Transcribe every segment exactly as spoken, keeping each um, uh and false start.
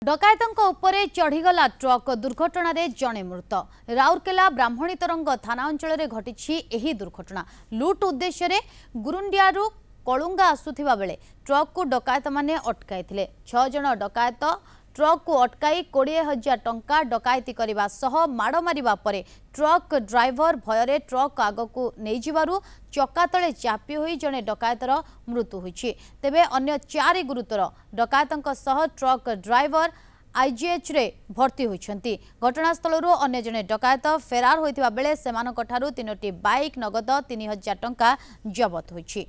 डकायतंक उपरे चढ़ीगला ट्रक दुर्घटना रे जणे मृत। राउरकेला ब्राह्मणी तरंग थाना अंचल रे घटिछि एही दुर्घटना। लुट उद्देश्य रे गुरुंडियारू कलुंगा आसुथिबा बेले ट्रक को डकायत माने अटकाइथिले। छह जण डकायत ट्रक को अटकाई कोड़े हजार टंका डकायती करने सह माड़ मारिबा परे ट्रक ड्राइवर भୟରେ ट्रक आगकू नहीं जिबारु चक्का तले चापी होई जने डकायतर मृत्यु होइछि। तेबे अन्य चारि गुरुतर डकायतंक सह ट्रक ड्राइवर आईजीएच रे भर्ती होइछंती। घटनास्थल अन्य जने डकायत फेरार होइतिबा बेले सेमानक ठारू तीनोटी बाइक नगद तीन हजार टंका जबत होइछि।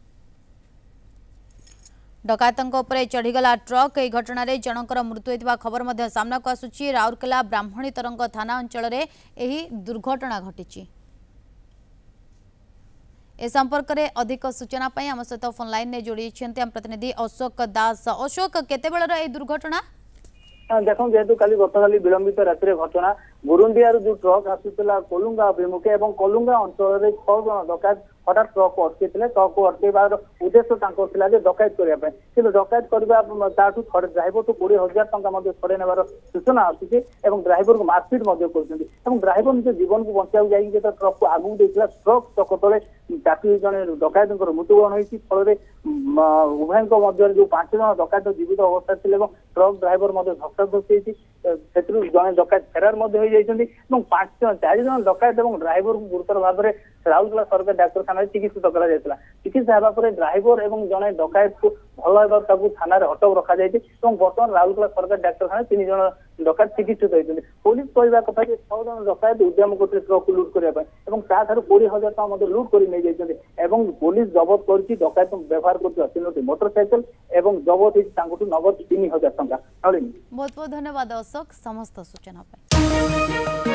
डकायतंक उपरे चढ़ीगला ट्रक यह घटना रे जनकर मृत्यु होइतिबा खबर मध्य सामना को आसुछि। राउरकेला ब्राह्मणी तरंग थाना अंचल रे एही दुर्घटना घटिछि। ए संपर्क रे अधिक सूचना पई हम सहित फोन लाइन ने जोड़ी छथि हम प्रतिनिधि अशोक दास। अशोक केते बेलर ए दुर्घटना? देखो जेहेतु काली गतकाली विलंबित राति घटना गुरुंडियार जो ट्रक आसुला कोलुंगा अभिमुखे और कोलुंगा अंचल में छह जन डकायत हठात ट्रक को अटकई ट्रक को अटकईबार उद्देश्य डकायत करने कि डकायत करने ड्राइवर तो कोड़े हजार टंका छड़े नेबार सूचना आसूसी और ड्राइवर को मारपिट कर ड्राइवर निज जीवन को बचा जाए ट्रक को आगू देता ट्रक चक तले चापी जड़े डकायत मृत्युवरण होती फल उभय जो पांच जन डकायत जीवित अवस्था थे ट्रक ड्राइवर धक्का धक्की जड़े डकायत फेरार पांच चार जन डकायत और ड्राइवर को गुरुतर भाव में राउरकेला सरकारी डाक्तखाना चिकित्सित कर चिकित्सा होगा ड्राइवर और जड़े डकायत को भल होगा थाना अटक रखा जाए बर्तमान राउरकेला सरकारी डाक्तखाना तीन जन डकायत चिकित्सित होती। पुलिस कहवा कथा छह जन डकायत उद्यम करते ट्रक को लुट करने कोड़े हजार टका लुट कर पुलिस जबत कर डकायत व्यवहार कर तीनोटी मोटरसाइकेल और जबत होती नगद तीन हजार टका। बहुत बहुत धन्यवाद अशोक समस्त सूचना।